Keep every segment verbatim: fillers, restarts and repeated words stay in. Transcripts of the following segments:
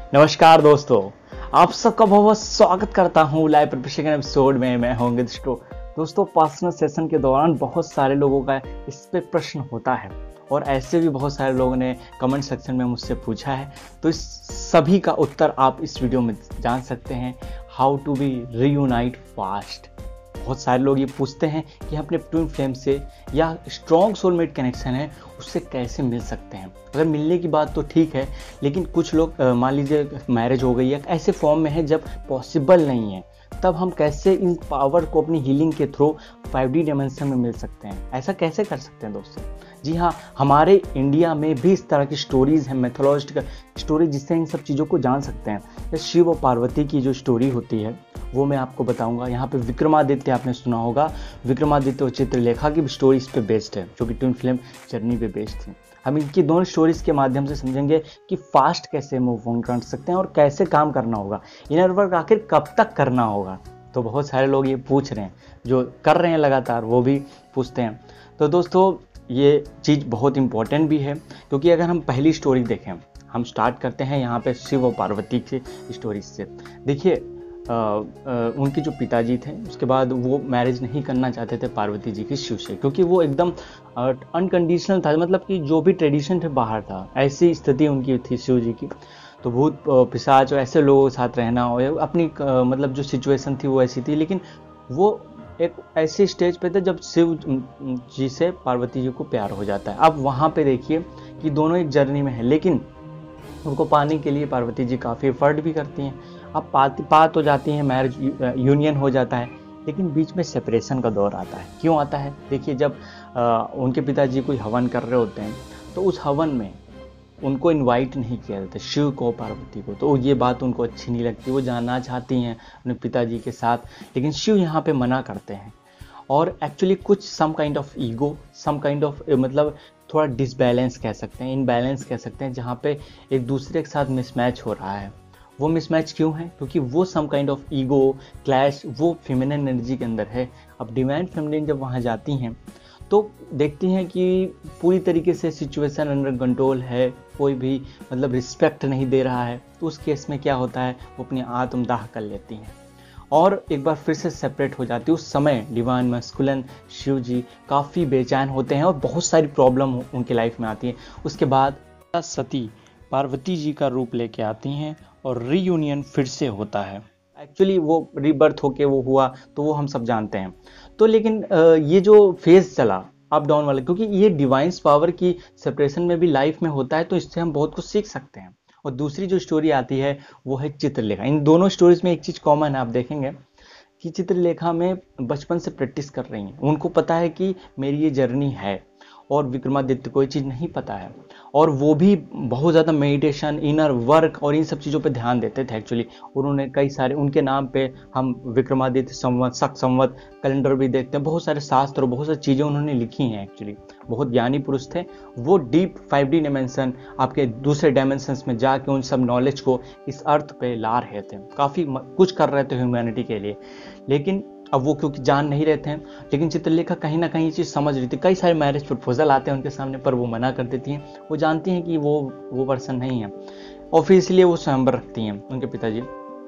नमस्कार दोस्तों, आप सबका बहुत बहुत स्वागत करता हूँ लाइव प्रशिक्षण एपिसोड में। मैं होंगे दोस्तों। पर्सनल सेशन के दौरान बहुत सारे लोगों का इस पे प्रश्न होता है और ऐसे भी बहुत सारे लोगों ने कमेंट सेक्शन में मुझसे पूछा है, तो इस सभी का उत्तर आप इस वीडियो में जान सकते हैं। How to be reunite fast. बहुत सारे लोग ये पूछते हैं कि हम अपने ट्विन फ्लेम से या स्ट्रॉन्ग सोलमेट कनेक्शन है उससे कैसे मिल सकते हैं। अगर मिलने की बात तो ठीक है, लेकिन कुछ लोग मान लीजिए मैरिज हो गई है, ऐसे फॉर्म में है जब पॉसिबल नहीं है, तब हम कैसे इन पावर को अपनी हीलिंग के थ्रू फाइव डी डायमेंशन में मिल सकते हैं। ऐसा कैसे कर सकते हैं दोस्तों? जी हाँ, हमारे इंडिया में भी इस तरह की स्टोरीज हैं, मैथोलॉजिकल स्टोरी, जिससे इन सब चीज़ों को जान सकते हैं। शिव और पार्वती की जो स्टोरी होती है वो मैं आपको बताऊंगा। यहाँ पे विक्रमादित्य आपने सुना होगा, विक्रमादित्य और चित्रलेखा की स्टोरी इस पे बेस्ड है, जो कि ट्विन फ्लेम जर्नी पे बेस्ड थी। हम इनकी दोनों स्टोरीज के माध्यम से समझेंगे कि फास्ट कैसे मूव ऑन कर सकते हैं और कैसे काम करना होगा, इनर वर्क आखिर कब तक करना होगा। तो बहुत सारे लोग ये पूछ रहे हैं, जो कर रहे हैं लगातार वो भी पूछते हैं। तो दोस्तों ये चीज़ बहुत इंपॉर्टेंट भी है, क्योंकि अगर हम पहली स्टोरी देखें, हम स्टार्ट करते हैं यहाँ पे शिव और पार्वती की स्टोरी से। देखिए आ, आ, उनके जो पिताजी थे, उसके बाद वो मैरिज नहीं करना चाहते थे पार्वती जी की शिव से, क्योंकि वो एकदम अनकंडीशनल था, मतलब कि जो भी ट्रेडिशन थे बाहर था, ऐसी स्थिति उनकी थी शिव जी की। तो भूत पिशाच और ऐसे लोगों के साथ रहना और अपनी आ, मतलब जो सिचुएशन थी वो ऐसी थी। लेकिन वो एक ऐसे स्टेज पे थे जब शिव जी से पार्वती जी को प्यार हो जाता है। अब वहाँ पे देखिए कि दोनों एक जर्नी में है, लेकिन उनको पाने के लिए पार्वती जी काफ़ी एफर्ट भी करती हैं। अब पाती पात हो जाती हैं, मैरिज यूनियन हो जाता है, लेकिन बीच में सेपरेशन का दौर आता है। क्यों आता है? देखिए, जब आ, उनके पिताजी कोई हवन कर रहे होते हैं, तो उस हवन में उनको इनवाइट नहीं किया जाता, शिव को पार्वती को। तो ये बात उनको अच्छी नहीं लगती, वो जाना चाहती हैं अपने पिताजी के साथ, लेकिन शिव यहाँ पे मना करते हैं। और एक्चुअली कुछ some kind of ego, some kind of मतलब थोड़ा डिसबैलेंस कह सकते हैं, इनबैलेंस कह सकते हैं, जहाँ पे एक दूसरे के साथ मिसमैच हो रहा है। वो मिसमैच क्यों है? क्योंकि वो some kind of ego clash वो फेमिनिन एनर्जी के अंदर है। अब डिवाइन फेमिनिन जब वहाँ जाती हैं तो देखती हैं कि पूरी तरीके से सिचुएशन अंडर कंट्रोल है, कोई भी मतलब रिस्पेक्ट नहीं दे रहा है। तो उस केस में क्या होता है, वो अपनी आत्मदाह कर लेती हैं और एक बार फिर से सेपरेट हो जाती है। उस समय डिवाइन मैस्कुलिन शिव जी काफ़ी बेचैन होते हैं और बहुत सारी प्रॉब्लम उनकी लाइफ में आती है। उसके बाद सती पार्वती जी का रूप लेके आती हैं और रीयूनियन फिर से होता है। एक्चुअली वो रीबर्थ होके वो हुआ तो वो हम सब जानते हैं। तो लेकिन ये जो फेज चला अप डाउन वाला, क्योंकि ये डिवाइन्स पावर की सेपरेशन में भी लाइफ में होता है, तो इससे हम बहुत कुछ सीख सकते हैं। और दूसरी जो स्टोरी आती है वो है चित्रलेखा। इन दोनों स्टोरीज में एक चीज़ कॉमन है, आप देखेंगे कि चित्रलेखा में बचपन से प्रैक्टिस कर रही हैं, उनको पता है कि मेरी ये जर्नी है, और विक्रमादित्य को ये चीज़ नहीं पता है, और वो भी बहुत ज़्यादा मेडिटेशन, इनर वर्क और इन सब चीज़ों पे ध्यान देते थे। एक्चुअली उन्होंने कई सारे, उनके नाम पे हम विक्रमादित्य संवत, शक संवत कैलेंडर भी देखते हैं, बहुत सारे शास्त्र और बहुत सारी चीज़ें उन्होंने लिखी हैं। एक्चुअली बहुत ज्ञानी पुरुष थे वो। डीप फाइव डी डायमेंशन, आपके दूसरे डायमेंशंस में जाके उन सब नॉलेज को इस अर्थ पे ला रहे थे, काफ़ी कुछ कर रहे थे ह्यूमैनिटी के लिए। लेकिन अब वो क्योंकि जान नहीं रहे थे, लेकिन चित्रलेखा कहीं ना कहीं ये चीज़ समझ रही थी। कई सारे मैरिज प्रपोजल आते हैं उनके सामने, पर वो मना कर देती हैं। वो जानती हैं कि वो वो पर्सन नहीं है, और फिर इसलिए वो स्वयंवर रखती हैं उनके पिताजी।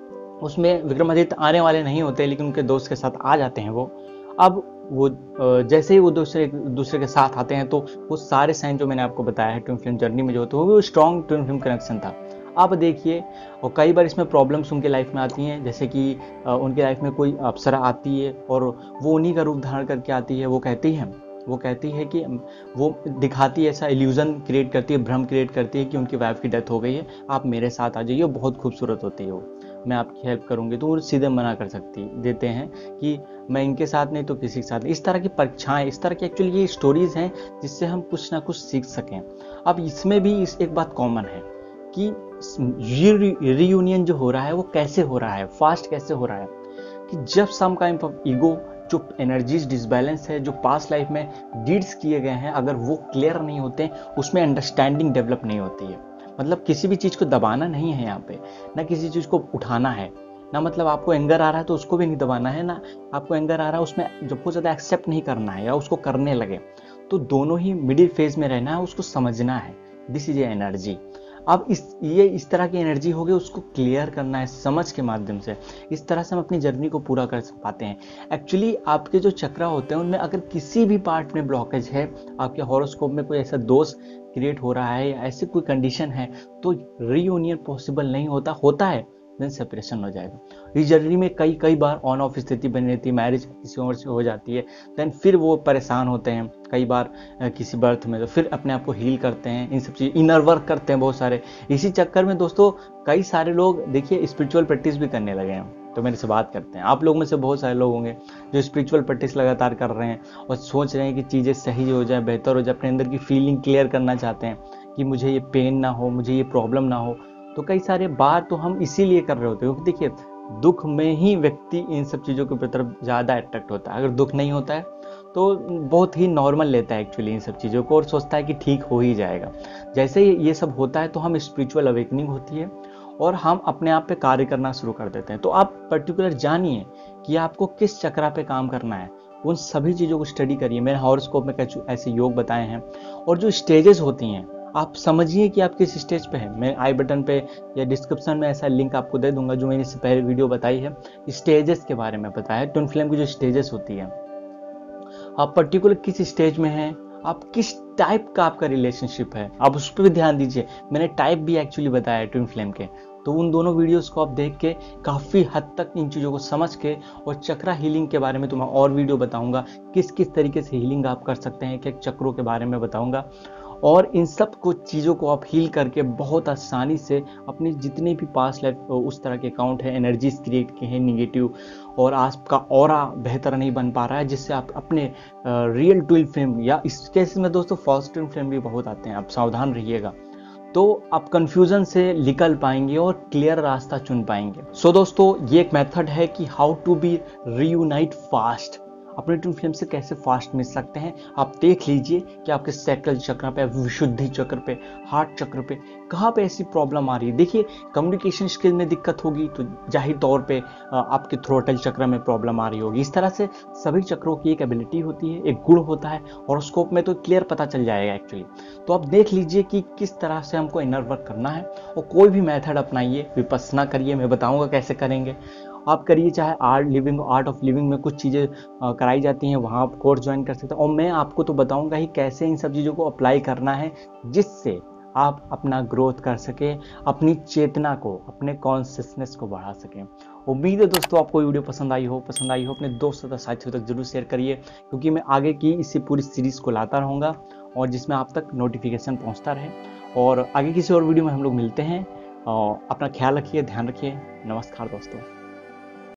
उसमें विक्रमादित्य आने वाले नहीं होते, लेकिन उनके दोस्त के साथ आ जाते हैं वो। अब वो जैसे ही वो दूसरे दूसरे के साथ आते हैं, तो वो सारे साइन जो मैंने आपको बताया है ट्विन फ्लेम जर्नी में जो होते हैं, वो स्ट्रॉन्ग ट्विन फ्लेम कनेक्शन था। अब देखिए, और कई बार इसमें प्रॉब्लम्स उनके लाइफ में आती हैं, जैसे कि उनके लाइफ में कोई अप्सरा आती है और वो उन्हीं का रूप धारण करके आती है। वो कहती है वो कहती है कि वो दिखाती है, ऐसा इल्यूजन क्रिएट करती है, भ्रम क्रिएट करती है कि उनकी वाइफ की डेथ हो गई है, आप मेरे साथ आ जाइए। बहुत खूबसूरत होती है वो, मैं आपकी हेल्प करूंगी। तो वो सीधे मना कर सकती देते हैं कि मैं इनके साथ नहीं तो किसी के साथ। इस तरह की परीक्षाएं, इस तरह की एक्चुअली ये स्टोरीज हैं जिससे हम कुछ ना कुछ सीख सकें। अब इसमें भी इस एक बात कॉमन है कि रीयूनियन जो हो रहा है वो कैसे हो रहा है, फास्ट कैसे हो रहा है, कि जब सम काइंड ऑफ ईगो, जो एनर्जीज डिसबैलेंस है, जो पास्ट लाइफ में डीड्स किए गए हैं, अगर वो क्लियर नहीं होते, उसमें अंडरस्टैंडिंग डेवलप नहीं होती है। मतलब किसी भी चीज़ को दबाना नहीं है यहाँ पे, ना किसी चीज़ को उठाना है, ना मतलब आपको एंगर आ रहा है तो उसको भी नहीं दबाना है, ना आपको एंगर आ रहा है उसमें जब बहुत ज़्यादा एक्सेप्ट नहीं करना है या उसको करने लगे। तो दोनों ही मिडिल फेज में रहना है, उसको समझना है। This is a energy. अब इस ये इस तरह की एनर्जी होगी, उसको क्लियर करना है समझ के माध्यम से। इस तरह से हम अपनी जर्नी को पूरा कर पाते हैं। एक्चुअली आपके जो चक्रा होते हैं उनमें अगर किसी भी पार्ट में ब्लॉकेज है, आपके हॉरोस्कोप में कोई ऐसा दोष क्रिएट हो रहा है या ऐसी कोई कंडीशन है, तो रीयूनियन पॉसिबल नहीं होता होता है देन सेपरेशन हो जाएगा। इस जर्नी में कई कई बार ऑन ऑफ स्थिति बनी रहती है, मैरिज किसी और से हो जाती है, देन फिर वो परेशान होते हैं कई बार किसी बर्थ में, तो फिर अपने आप को हील करते हैं, इन सब चीज़ इनर वर्क करते हैं बहुत सारे। इसी चक्कर में दोस्तों कई सारे लोग देखिए स्पिरिचुअल प्रैक्टिस भी करने लगे हैं, तो मेरे से बात करते हैं। आप लोग में से बहुत सारे लोग होंगे जो स्पिरिचुअल प्रैक्टिस लगातार कर रहे हैं और सोच रहे हैं कि चीज़ें सही हो जाए, बेहतर हो जाए, अपने अंदर की फीलिंग क्लियर करना चाहते हैं कि मुझे ये पेन ना हो, मुझे ये प्रॉब्लम ना हो। तो कई सारे बार तो हम इसीलिए कर रहे होते हैं क्योंकि देखिए दुख में ही व्यक्ति इन सब चीज़ों की तरफ ज़्यादा अट्रैक्ट होता है। अगर दुख नहीं होता है तो बहुत ही नॉर्मल लेता है एक्चुअली इन सब चीज़ों को और सोचता है कि ठीक हो ही जाएगा। जैसे ही ये सब होता है तो हम स्पिरिचुअल अवेकनिंग होती है और हम अपने आप पे कार्य करना शुरू कर देते हैं। तो आप पर्टिकुलर जानिए कि आपको किस चक्रा पे काम करना है, उन सभी चीज़ों को स्टडी करिए। मैंने हॉरोस्कोप में ऐसे योग बताए हैं और जो स्टेजेस होती हैं आप समझिए कि आप किस स्टेज पे हैं। मैं आई बटन पे या डिस्क्रिप्शन में ऐसा लिंक आपको दे दूंगा जो मैंने इससे पहले वीडियो बताई है, स्टेजेस के बारे में बताया है, ट्विन फ्लेम की जो स्टेजेस होती है। आप पर्टिकुलर किस स्टेज में हैं, आप किस टाइप का आपका रिलेशनशिप है, आप उस पर भी ध्यान दीजिए। मैंने टाइप भी एक्चुअली बताया है ट्विन फ्लेम के, तो उन दोनों वीडियोस को आप देख के काफ़ी हद तक इन चीज़ों को समझ के, और चक्रा हीलिंग के बारे में तो मैं और वीडियो बताऊंगा, किस किस तरीके से हीलिंग आप कर सकते हैं, क्या चक्रों के बारे में बताऊंगा। और इन सब कुछ चीज़ों को आप हील करके बहुत आसानी से अपनी जितने भी पास लाइफ उस तरह के अकाउंट है, एनर्जीज क्रिएट किए हैं निगेटिव, और आपका ऑरा बेहतर नहीं बन पा रहा है, जिससे आप अपने रियल ट्विन फ्लेम, या इस केस में दोस्तों फॉल्स ट्विन फ्लेम भी बहुत आते हैं, आप सावधान रहिएगा, तो आप कंफ्यूजन से निकल पाएंगे और क्लियर रास्ता चुन पाएंगे। सो so, दोस्तों ये एक मेथड है कि how to be reunite fast, अपने ट्विन फ्लेम से कैसे फास्ट मिल सकते हैं। आप देख लीजिए कि आपके सैक्रल चक्र पे, विशुद्धि चक्र पे, हार्ट चक्र पे कहाँ पे ऐसी प्रॉब्लम आ रही है। देखिए कम्युनिकेशन स्किल में दिक्कत होगी तो जाहिर तौर पे आपके थ्रोटल चक्र में प्रॉब्लम आ रही होगी। इस तरह से सभी चक्रों की एक एबिलिटी होती है, एक गुण होता है, हॉरोस्कोप में तो क्लियर पता चल जाएगा एक्चुअली। तो आप देख लीजिए कि किस तरह से हमको इनर वर्क करना है, और कोई भी मेथड अपनाइए, विपස්සना करिए, मैं बताऊंगा कैसे करेंगे आप करिए। चाहे art living art of living में कुछ चीज़ें कराई जाती हैं, वहाँ आप कोर्स ज्वाइन कर सकते हैं, और मैं आपको तो बताऊंगा ही कैसे इन सब चीज़ों को अप्लाई करना है, जिससे आप अपना ग्रोथ कर सकें, अपनी चेतना को, अपने कॉन्शियसनेस को बढ़ा सकें। उम्मीद है दोस्तों आपको वीडियो पसंद आई हो पसंद आई हो अपने दोस्तों तक साथियों तक जरूर शेयर करिए, क्योंकि मैं आगे की इसी पूरी सीरीज़ को लाता रहूँगा और जिसमें आप तक नोटिफिकेशन पहुँचता रहे। और आगे किसी और वीडियो में हम लोग मिलते हैं। और अपना ख्याल रखिए, ध्यान रखिए। नमस्कार दोस्तों।